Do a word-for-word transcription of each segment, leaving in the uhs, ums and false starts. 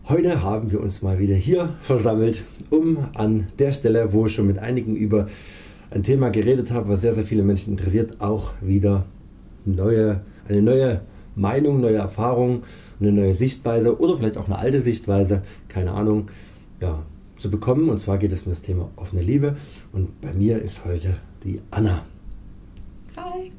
Heute haben wir uns mal wieder hier versammelt, um an der Stelle, wo ich schon mit einigen über ein Thema geredet habe, was sehr, sehr viele Menschen interessiert, auch wieder neue, eine neue Meinung, neue Erfahrung, eine neue Sichtweise oder vielleicht auch eine alte Sichtweise, keine Ahnung, ja, zu bekommen. Und zwar geht es um das Thema offene Liebe. Und bei mir ist heute die Anna. Hi.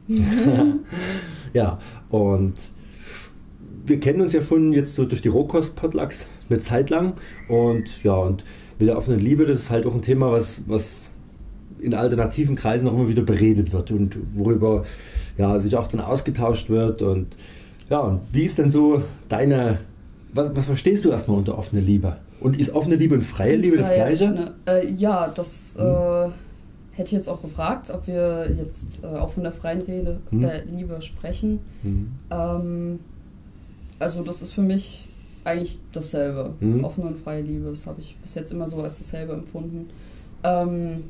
Ja, und wir kennen uns ja schon jetzt so durch die Rohkost-Potlucks eine Zeit lang. Und ja, und mit der offenen Liebe, das ist halt auch ein Thema, was, was in alternativen Kreisen auch immer wieder beredet wird und worüber ja, sich auch dann ausgetauscht wird. Und ja, und wie ist denn so deine, was, was verstehst du erstmal unter offene Liebe? Und ist offene Liebe und freie Liebe das Gleiche? Ne, äh, ja, das hm. äh, hätte ich jetzt auch gefragt, ob wir jetzt äh, auch von der freien Rede, hm. äh, Liebe sprechen. Hm. Ähm, also das ist für mich eigentlich dasselbe. Hm. Offene und freie Liebe, das habe ich bis jetzt immer so als dasselbe empfunden. Ähm,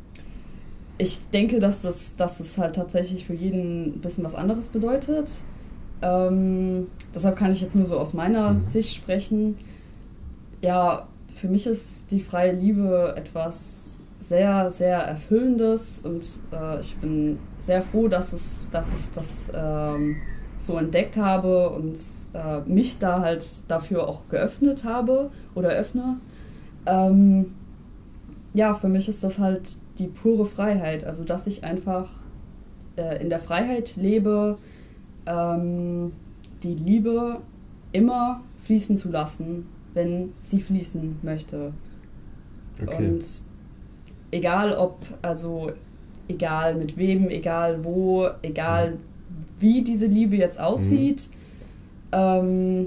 ich denke, dass das, dass es halt tatsächlich für jeden ein bisschen was anderes bedeutet. Ähm, deshalb kann ich jetzt nur so aus meiner mhm. Sicht sprechen. Ja, für mich ist die freie Liebe etwas sehr, sehr Erfüllendes und äh, ich bin sehr froh, dass, es, dass ich das ähm, so entdeckt habe und äh, mich da halt dafür auch geöffnet habe oder öffne. Ähm, ja, für mich ist das halt die pure Freiheit, also dass ich einfach äh, in der Freiheit lebe, ähm, die Liebe immer fließen zu lassen, wenn sie fließen möchte. Okay. Und egal ob, also egal mit wem, egal wo, egal wie diese Liebe jetzt aussieht, mhm. ähm,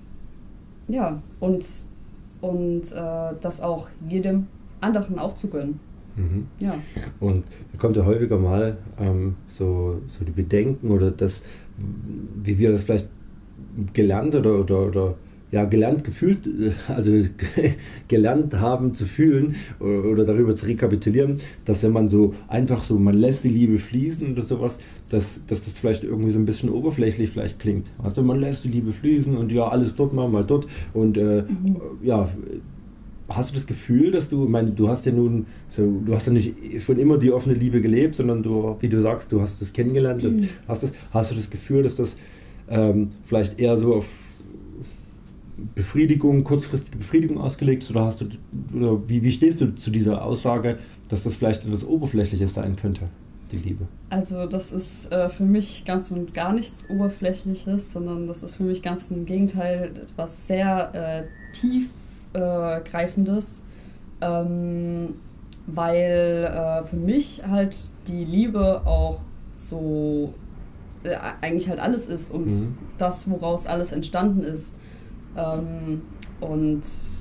ja, und, und äh, das auch jedem anderen auch zu gönnen. Mhm. Ja. Und da kommt ja häufiger mal ähm, so, so die Bedenken oder das, wie wir das vielleicht gelernt oder, oder, oder ja, gelernt gefühlt, also gelernt haben zu fühlen oder, oder darüber zu rekapitulieren, dass wenn man so einfach so, man lässt die Liebe fließen oder sowas, dass, dass das vielleicht irgendwie so ein bisschen oberflächlich vielleicht klingt. Weißt du, man lässt die Liebe fließen und ja, alles dort mal, mal dort und äh, mhm. ja, hast du das Gefühl, dass du, ich meine, du hast ja nun, so, du hast ja nicht schon immer die offene Liebe gelebt, sondern du, wie du sagst, du hast das kennengelernt und mhm. hast das, hast du das Gefühl, dass das ähm, vielleicht eher so auf Befriedigung, kurzfristige Befriedigung ausgelegt ist, oder hast du, oder wie, wie stehst du zu dieser Aussage, dass das vielleicht etwas Oberflächliches sein könnte, die Liebe? Also das ist äh, für mich ganz und gar nichts Oberflächliches, sondern das ist für mich ganz im Gegenteil etwas sehr äh, tief Äh, greifendes, ähm, weil äh, für mich halt die Liebe auch so äh, eigentlich halt alles ist und mhm. das, woraus alles entstanden ist. Ähm, und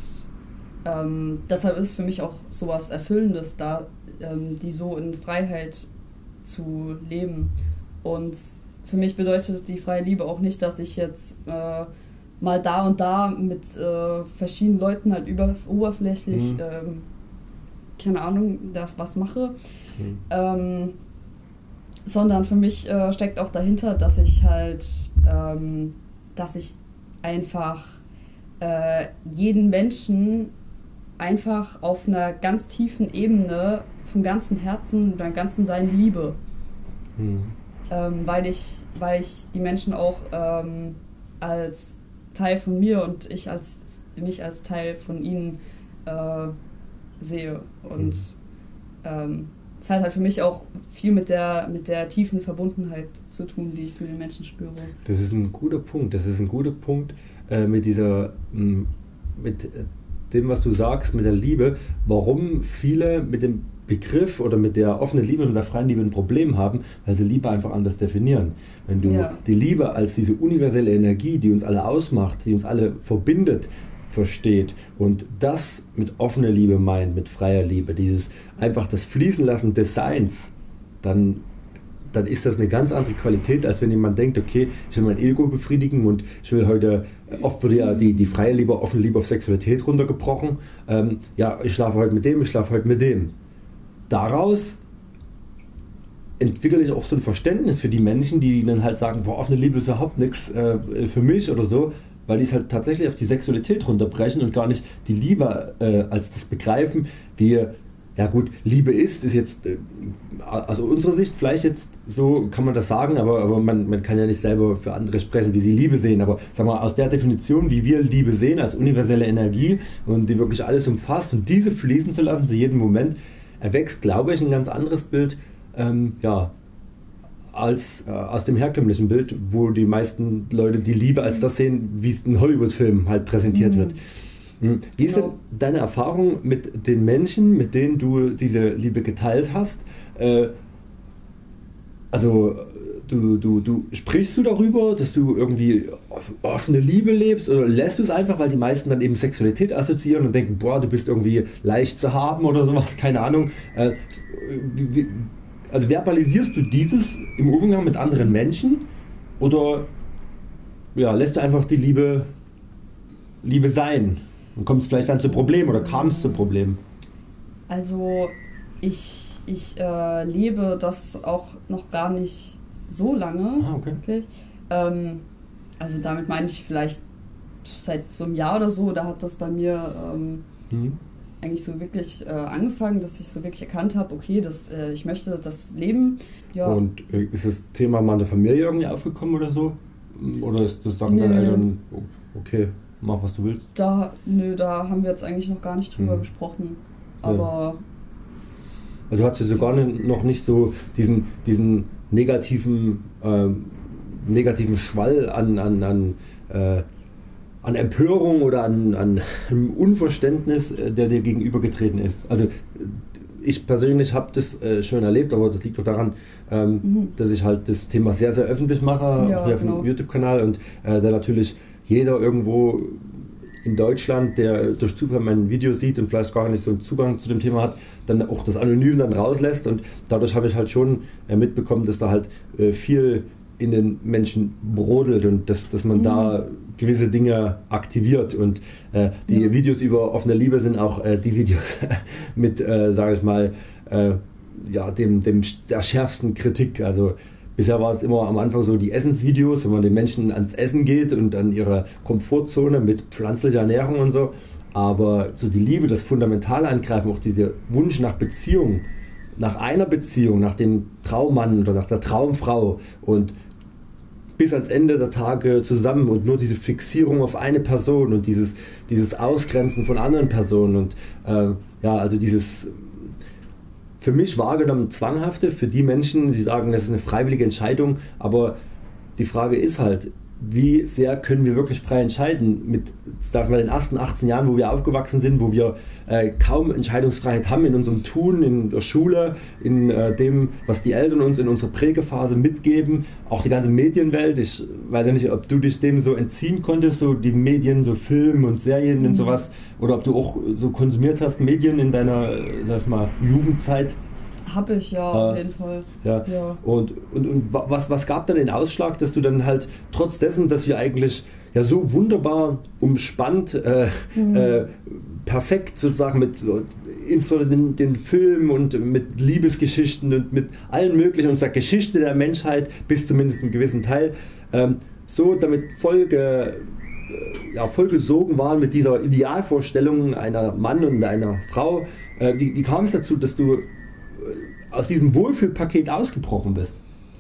ähm, deshalb ist für mich auch sowas Erfüllendes da, ähm, die so in Freiheit zu leben. Und für mich bedeutet die freie Liebe auch nicht, dass ich jetzt äh, mal da und da mit äh, verschiedenen Leuten halt über, oberflächlich, mhm. ähm, keine Ahnung, da was mache. Mhm. Ähm, sondern für mich äh, steckt auch dahinter, dass ich halt, ähm, dass ich einfach äh, jeden Menschen einfach auf einer ganz tiefen Ebene vom ganzen Herzen, beim ganzen Sein liebe. Mhm. Ähm, weil ich, weil ich die Menschen auch ähm, als Teil von mir und ich als mich als Teil von ihnen äh, sehe. Und mhm. ähm, es hat halt für mich auch viel mit der, mit der tiefen Verbundenheit zu tun, die ich zu den Menschen spüre. Das ist ein guter Punkt. Das ist ein guter Punkt äh, mit dieser, mh, mit dem, was du sagst, mit der Liebe, warum viele mit dem Begriff oder mit der offenen Liebe und der freien Liebe ein Problem haben, weil sie Liebe einfach anders definieren. Wenn du ja. die Liebe als diese universelle Energie, die uns alle ausmacht, die uns alle verbindet, versteht und das mit offener Liebe meint, mit freier Liebe, dieses einfach das Fließen lassen des Seins, dann, dann ist das eine ganz andere Qualität, als wenn jemand denkt, okay, ich will mein Ego befriedigen und ich will heute, oft wird ja die, die freie Liebe, offene Liebe auf Sexualität runtergebrochen, ähm, ja, ich schlafe heute mit dem, ich schlafe heute mit dem. Daraus entwickle ich auch so ein Verständnis für die Menschen, die dann halt sagen, boah, offene Liebe ist überhaupt nichts äh, für mich oder so, weil die es halt tatsächlich auf die Sexualität runterbrechen und gar nicht die Liebe äh, als das begreifen, wie, ja gut, Liebe ist, ist jetzt, äh, also unserer Sicht vielleicht jetzt so, kann man das sagen, aber, aber man, man kann ja nicht selber für andere sprechen, wie sie Liebe sehen, aber sag mal, aus der Definition, wie wir Liebe sehen, als universelle Energie und die wirklich alles umfasst und diese fließen zu lassen zu jedem Moment, erwächst, glaube ich, ein ganz anderes Bild, ähm, ja, als äh, aus dem herkömmlichen Bild, wo die meisten Leute die Liebe als das sehen, wie es in Hollywood-Filmen halt präsentiert mhm. wird. Wie ist Genau. denn deine Erfahrung mit den Menschen, mit denen du diese Liebe geteilt hast? Äh, also du, du, du sprichst du darüber, dass du irgendwie offene Liebe lebst oder lässt du es einfach, weil die meisten dann eben Sexualität assoziieren und denken, boah, du bist irgendwie leicht zu haben oder sowas, keine Ahnung. Äh, wie, wie, also verbalisierst du dieses im Umgang mit anderen Menschen oder ja, lässt du einfach die Liebe, Liebe sein? Und kommt es vielleicht dann zu Problemen oder kam es zu Problemen? Also ich, ich äh, lebe das auch noch gar nicht so lange. Ah, okay. Wirklich. Ähm, also damit meine ich vielleicht seit so einem Jahr oder so, da hat das bei mir ähm, mhm. eigentlich so wirklich äh, angefangen, dass ich so wirklich erkannt habe, okay, das, äh, ich möchte das leben. Ja. Und äh, ist das Thema mal in der Familie irgendwie aufgekommen oder so? Oder ist das sagen nee. deine Eltern, okay, mach was du willst? Da, nö, da haben wir jetzt eigentlich noch gar nicht drüber mhm. gesprochen. Aber. Ja. Also hast du sogar noch nicht so diesen, diesen negativen, äh, negativen Schwall an, an, an, äh, an Empörung oder an, an Unverständnis, der dir gegenübergetreten ist. Also ich persönlich habe das äh, schon erlebt, aber das liegt doch daran, ähm, mhm. dass ich halt das Thema sehr, sehr öffentlich mache, ja, auch hier genau. auf dem YouTube-Kanal und äh, da natürlich jeder irgendwo in Deutschland, der durch Zufall mein Video sieht und vielleicht gar nicht so einen Zugang zu dem Thema hat, dann auch das anonym dann rauslässt und dadurch habe ich halt schon äh, mitbekommen, dass da halt äh, viel in den Menschen brodelt und dass, dass man mhm. da gewisse Dinge aktiviert und äh, die ja. Videos über offene Liebe sind auch äh, die Videos mit, äh, sage ich mal, äh, ja, dem, dem, der schärfsten Kritik. Also bisher war es immer am Anfang so die Essensvideos, wenn man den Menschen ans Essen geht und an ihre Komfortzone mit pflanzlicher Ernährung und so. Aber so die Liebe, das Fundamentale angreifen, auch dieser Wunsch nach Beziehung, nach einer Beziehung, nach dem Traummann oder nach der Traumfrau und bis ans Ende der Tage zusammen und nur diese Fixierung auf eine Person und dieses, dieses Ausgrenzen von anderen Personen und äh, ja, also dieses für mich wahrgenommen Zwanghafte, für die Menschen, die sagen, das ist eine freiwillige Entscheidung, aber die Frage ist halt, wie sehr können wir wirklich frei entscheiden mit, sag ich mal, den ersten achtzehn Jahren, wo wir aufgewachsen sind, wo wir äh, kaum Entscheidungsfreiheit haben in unserem Tun, in der Schule, in äh, dem, was die Eltern uns in unserer Prägephase mitgeben, auch die ganze Medienwelt. Ich weiß ja nicht, ob du dich dem so entziehen konntest, so die Medien, so Film und Serien mhm. und sowas, oder ob du auch so konsumiert hast, Medien in deiner, sag ich mal, Jugendzeit. Habe ich, ja, äh, auf jeden Fall. Ja. Ja. Und, und, und was, was gab dann den Ausschlag, dass du dann halt trotz dessen, dass wir eigentlich ja so wunderbar umspannt, äh, mhm. äh, perfekt sozusagen mit insbesondere den, den Film und mit Liebesgeschichten und mit allen möglichen und der Geschichte der Menschheit bis zumindest einen gewissen Teil ähm, so damit voll, ge, ja, voll gesogen waren mit dieser Idealvorstellung einer Mann und einer Frau. Äh, wie, wie kam es dazu, dass du aus diesem Wohlfühlpaket ausgebrochen bist?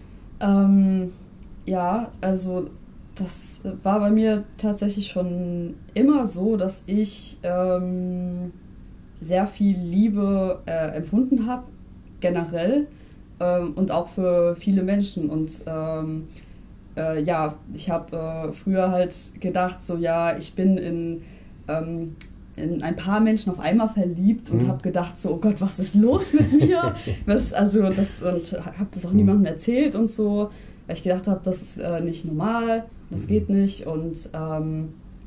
Ähm, ja, also das war bei mir tatsächlich schon immer so, dass ich ähm, sehr viel Liebe äh, empfunden habe, generell ähm, und auch für viele Menschen. Und ähm, äh, ja, ich habe äh, früher halt gedacht, so ja, ich bin in... Ähm, in ein paar Menschen auf einmal verliebt und mhm. habe gedacht so, oh Gott, was ist los mit mir? was, also das, und habe das auch niemandem erzählt und so, weil ich gedacht habe, das ist äh, nicht normal, das mhm. geht nicht und ähm,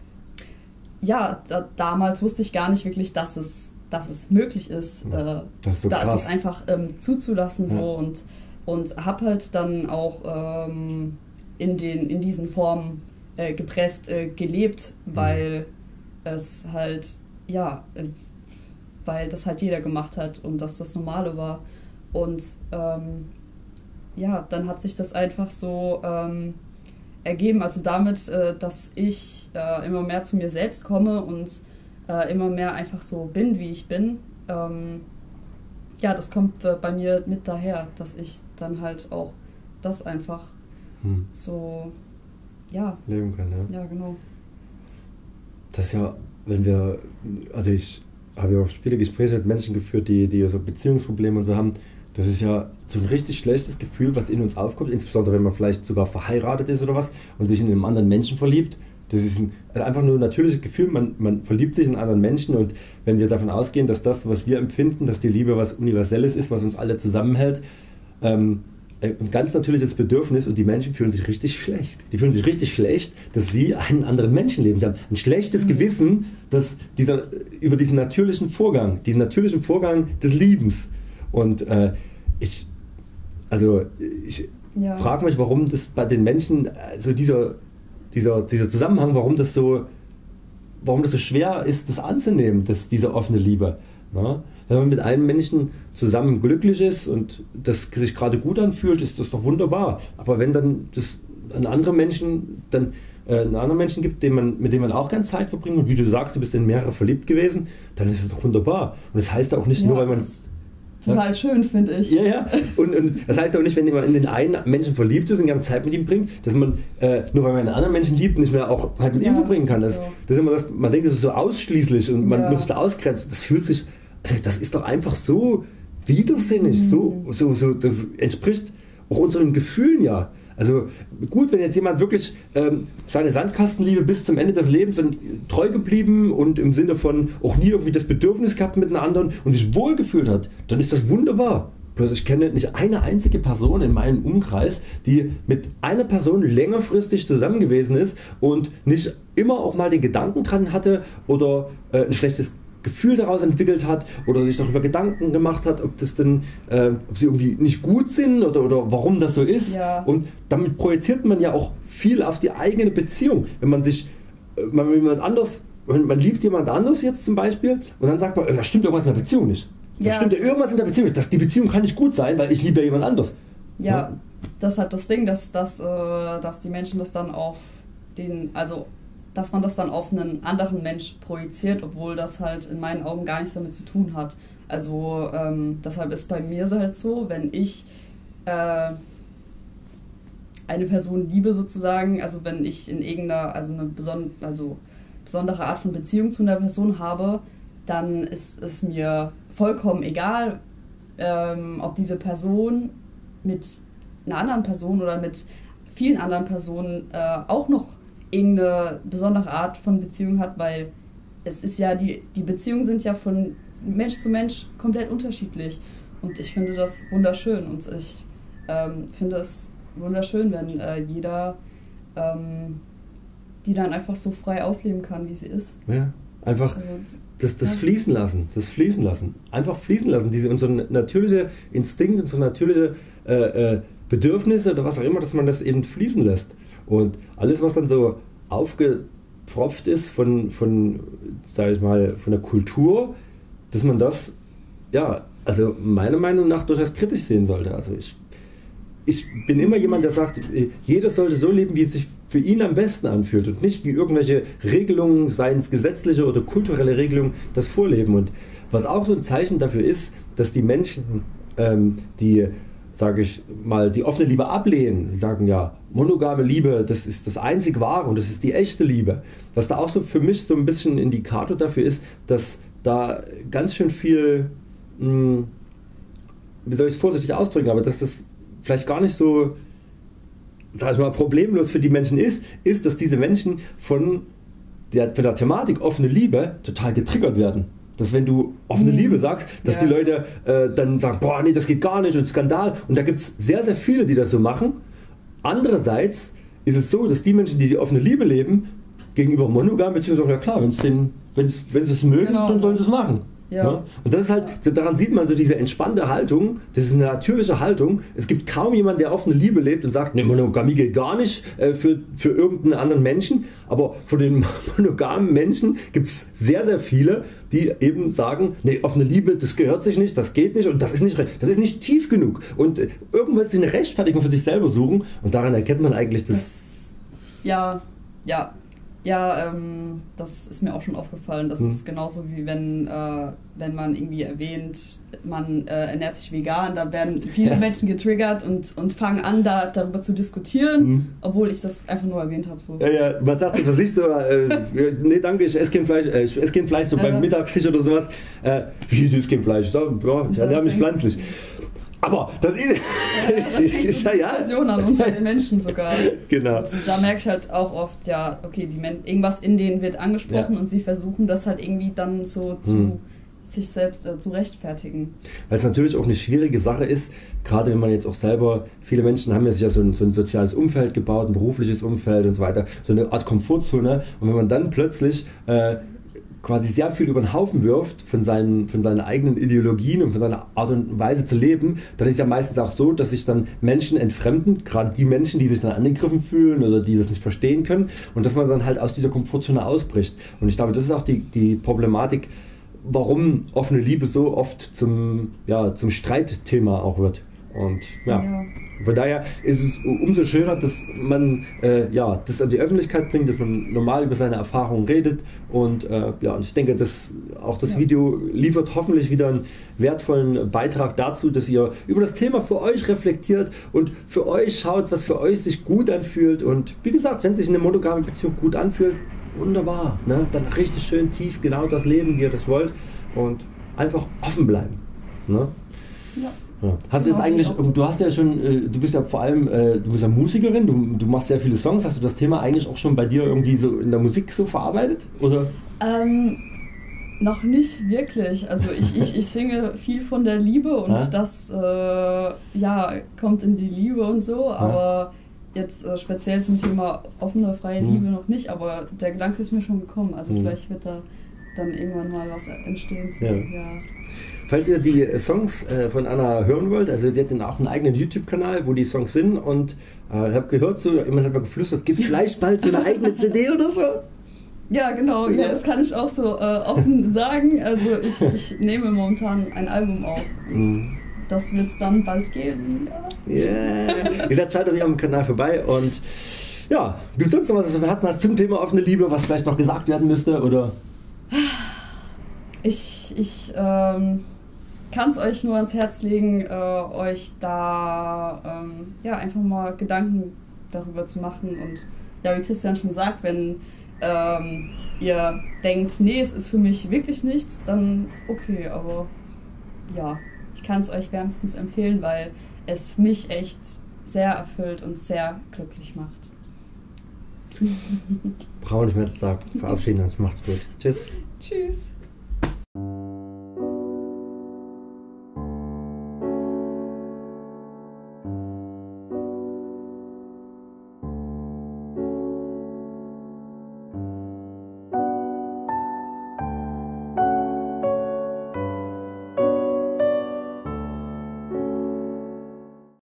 ja, da, damals wusste ich gar nicht wirklich, dass es, dass es möglich ist, äh, das, ist so da, das einfach ähm, zuzulassen so ja. und, und habe halt dann auch ähm, in, den, in diesen Formen äh, gepresst äh, gelebt, mhm. weil es halt, ja, weil das halt jeder gemacht hat und das das Normale war. Und ähm, ja, dann hat sich das einfach so ähm, ergeben, also damit, äh, dass ich äh, immer mehr zu mir selbst komme und äh, immer mehr einfach so bin, wie ich bin. Ähm, ja, das kommt äh, bei mir mit daher, dass ich dann halt auch das einfach hm. so, ja. leben kann, ja. Ja, genau. Das ist ja, wenn wir, also ich habe ja auch viele Gespräche mit Menschen geführt, die, die so Beziehungsprobleme und so haben. Das ist ja so ein richtig schlechtes Gefühl, was in uns aufkommt, insbesondere wenn man vielleicht sogar verheiratet ist oder was und sich in einen anderen Menschen verliebt. Das ist ein, also einfach nur ein natürliches Gefühl, man, man verliebt sich in einen anderen Menschen und wenn wir davon ausgehen, dass das, was wir empfinden, dass die Liebe was Universelles ist, was uns alle zusammenhält, ähm, ein ganz natürliches Bedürfnis und die Menschen fühlen sich richtig schlecht. Die fühlen sich richtig schlecht, dass sie einen anderen Menschen leben. Sie haben ein schlechtes mhm. Gewissen, dass dieser, über diesen natürlichen Vorgang, diesen natürlichen Vorgang des Liebens. Und äh, ich, also ich ja. frage mich, warum das bei den Menschen, so dieser, dieser, dieser Zusammenhang, warum das so, warum das so schwer ist, das anzunehmen, dass diese offene Liebe. Na? Wenn man mit einem Menschen zusammen glücklich ist und das sich gerade gut anfühlt, ist das doch wunderbar. Aber wenn dann das einen anderen Menschen, dann äh, einen anderen Menschen gibt, den man, mit dem man auch gerne Zeit verbringt und wie du sagst, du bist in mehrere verliebt gewesen, dann ist es doch wunderbar. Und das heißt auch nicht ja, nur, weil man total ja? schön, finde ich. Ja, ja. Und, und das heißt auch nicht, wenn man in den einen Menschen verliebt ist und gerne Zeit mit ihm bringt, dass man äh, nur weil man einen anderen Menschen liebt, nicht mehr auch Zeit mit ja, ihm verbringen kann. Das, das ist immer das, man denkt, das ist so ausschließlich und man ja. muss sich da ausgrenzen. Das fühlt sich, also das ist doch einfach so widersinnig, mhm. so, so, so, das entspricht auch unseren Gefühlen ja. Also gut, wenn jetzt jemand wirklich ähm, seine Sandkastenliebe bis zum Ende des Lebens und treu geblieben und im Sinne von auch nie irgendwie das Bedürfnis gehabt mit einem anderen und sich wohlgefühlt hat, dann ist das wunderbar. Bloß ich kenne nicht eine einzige Person in meinem Umkreis, die mit einer Person längerfristig zusammen gewesen ist und nicht immer auch mal den Gedanken dran hatte oder äh, ein schlechtes Gefühl daraus entwickelt hat oder sich darüber Gedanken gemacht hat, ob das denn, äh, ob sie irgendwie nicht gut sind oder, oder warum das so ist. Ja. Und damit projiziert man ja auch viel auf die eigene Beziehung. Wenn man sich, äh, man, jemand anders, man liebt jemand anders jetzt zum Beispiel und dann sagt man, da stimmt irgendwas in der Beziehung nicht. Da ja. stimmt ja irgendwas in der Beziehung nicht. Das, die Beziehung kann nicht gut sein, weil ich liebe ja jemand anders. Ja, ja? Das hat das Ding, dass, dass, äh, dass die Menschen das dann auf den, also dass man das dann auf einen anderen Mensch projiziert, obwohl das halt in meinen Augen gar nichts damit zu tun hat. Also ähm, deshalb ist bei mir so halt so, wenn ich äh, eine Person liebe sozusagen, also wenn ich in irgendeiner, also eine beson- also besondere Art von Beziehung zu einer Person habe, dann ist es mir vollkommen egal, ähm, ob diese Person mit einer anderen Person oder mit vielen anderen Personen äh, auch noch irgendeine besondere Art von Beziehung hat, weil es ist ja, die, die Beziehungen sind ja von Mensch zu Mensch komplett unterschiedlich und ich finde das wunderschön und ich ähm, finde es wunderschön, wenn äh, jeder ähm, die dann einfach so frei ausleben kann, wie sie ist. Ja, einfach also, das, das ja. fließen lassen, das fließen lassen, einfach fließen lassen, diese unser natürliche Instinkt, unsere natürliche äh, äh, Bedürfnisse oder was auch immer, dass man das eben fließen lässt. Und alles, was dann so aufgepfropft ist von, von, sag ich mal, von der Kultur, dass man das, ja, also meiner Meinung nach durchaus kritisch sehen sollte. Also ich, ich bin immer jemand, der sagt, jeder sollte so leben, wie es sich für ihn am besten anfühlt und nicht wie irgendwelche Regelungen, seien es gesetzliche oder kulturelle Regelungen, das vorleben. Und was auch so ein Zeichen dafür ist, dass die Menschen, ähm, die sage ich mal, die offene Liebe ablehnen, die sagen ja, monogame Liebe, das ist das einzig wahre und das ist die echte Liebe. Was da auch so für mich so ein bisschen Indikator dafür ist, dass da ganz schön viel, mh, wie soll ich es vorsichtig ausdrücken, aber dass das vielleicht gar nicht so, sag ich mal, problemlos für die Menschen ist, ist, dass diese Menschen von der, von der Thematik offene Liebe total getriggert werden. Dass wenn du offene mhm. Liebe sagst, dass ja. die Leute äh, dann sagen, boah, nee, das geht gar nicht und Skandal. Und da gibt es sehr, sehr viele, die das so machen. Andererseits ist es so, dass die Menschen, die die offene Liebe leben, gegenüber monogam, beziehungsweise ja klar, wenn's den, wenn's, wenn sie es mögen, genau. dann sollen sie es machen. Ja. Ja? Und das ist halt, daran sieht man so diese entspannte Haltung, das ist eine natürliche Haltung. Es gibt kaum jemanden, der offene Liebe lebt und sagt, ne, Monogamie geht gar nicht äh, für, für irgendeinen anderen Menschen, aber von den monogamen Menschen gibt es sehr, sehr viele, die eben sagen, ne, offene Liebe, das gehört sich nicht, das geht nicht und das ist nicht, das ist nicht tief genug und äh, irgendwas eine Rechtfertigung für sich selber suchen und daran erkennt man eigentlich, dass Ja, ja. Ja, ähm, das ist mir auch schon aufgefallen. Das hm. ist genauso wie wenn, äh, wenn man irgendwie erwähnt, man äh, ernährt sich vegan, da werden viele ja. Menschen getriggert und, und fangen an, da, darüber zu diskutieren, hm. obwohl ich das einfach nur erwähnt habe. So. Ja, ja, man sagt sich, was ich so, äh, nee, danke, ich esse kein Fleisch, äh, ich esse kein Fleisch, so äh. beim Mittagstisch oder sowas. Äh, wie, du isst kein Fleisch? Ich sag, ja, ich ernähre mich pflanzlich. Aber das ist, ja, ist so eine ja, Diskussion an unter den Menschen sogar. Genau. Und da merke ich halt auch oft, ja, okay, die Men- irgendwas in denen wird angesprochen ja. und sie versuchen das halt irgendwie dann so zu hm. sich selbst äh, zu rechtfertigen. Weil es natürlich auch eine schwierige Sache ist, gerade wenn man jetzt auch selber, viele Menschen haben ja sich ja so ein, so ein soziales Umfeld gebaut, ein berufliches Umfeld und so weiter, so eine Art Komfortzone, und wenn man dann plötzlich äh, quasi sehr viel über den Haufen wirft von seinen, von seinen eigenen Ideologien und von seiner Art und Weise zu leben, dann ist es ja meistens auch so, dass sich dann Menschen entfremden, gerade die Menschen, die sich dann angegriffen fühlen oder die das nicht verstehen können, und dass man dann halt aus dieser Komfortzone ausbricht. Und ich glaube, das ist auch die, die Problematik, warum offene Liebe so oft zum, ja, zum Streitthema auch wird. Und ja, ja. Von daher ist es umso schöner, dass man äh, ja, das an die Öffentlichkeit bringt, dass man normal über seine Erfahrungen redet, und äh, ja, und ich denke, dass auch das ja. Video liefert hoffentlich wieder einen wertvollen Beitrag dazu, dass ihr über das Thema für euch reflektiert und für euch schaut, was für euch sich gut anfühlt, und wie gesagt, wenn sich eine monogame Beziehung gut anfühlt, wunderbar, ne? Dann richtig schön tief genau das leben, wie ihr das wollt, und einfach offen bleiben. Ne? Ja. Ja. Hast du jetzt eigentlich, du hast ja schon, du bist ja vor allem, du bist ja Musikerin, du, du machst sehr viele Songs, hast du das Thema eigentlich auch schon bei dir irgendwie so in der Musik so verarbeitet? Oder? Ähm, noch nicht wirklich. Also ich, ich, ich singe viel von der Liebe, und ja? das äh, ja, kommt in die Liebe und so, aber ja. jetzt äh, speziell zum Thema offene, freie hm. Liebe noch nicht, aber der Gedanke ist mir schon gekommen, also hm. vielleicht wird da dann irgendwann mal was entstehen. So, ja. ja. Falls ihr die Songs äh, von Anna hören wollt, also sie hat dann auch einen eigenen YouTube-Kanal, wo die Songs sind, und äh, ich habe gehört, so, jemand hat mal geflüstert, es gibt vielleicht bald so eine eigene C D oder so. Ja, genau, ja, das kann ich auch so äh, offen sagen. Also ich, ich nehme momentan ein Album auf, und mm. das wird es dann bald geben. Ja. Yeah. Wie gesagt, schaut auf ihrem Kanal vorbei, und ja, du sonst noch was auf dem Herzen hast zum Thema offene Liebe, was vielleicht noch gesagt werden müsste, oder? Ich, ich ähm, kann es euch nur ans Herz legen, äh, euch da ähm, ja, einfach mal Gedanken darüber zu machen. Und ja, wie Christian schon sagt, wenn ähm, ihr denkt, nee, es ist für mich wirklich nichts, dann okay, aber ja, ich kann es euch wärmstens empfehlen, weil es mich echt sehr erfüllt und sehr glücklich macht. Brauchen nicht mehr zu sagen. Verabschieden uns. Macht's gut. Tschüss. Tschüss.